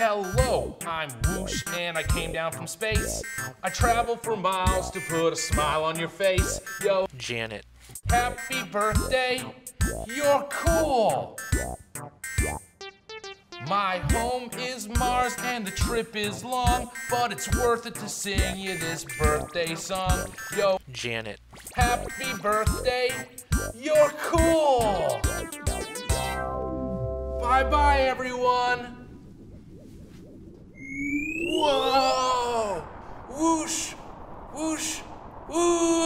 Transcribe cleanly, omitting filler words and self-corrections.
Hello, I'm Woosh and I came down from space. I travel for miles to put a smile on your face. Yo, Janet. Happy birthday, you're cool. My home is Mars and the trip is long, but it's worth it to sing you this birthday song. Yo, Janet. happy birthday, you're cool. Bye-bye, everyone. Whoa! Whoosh! Whoosh! Whoosh!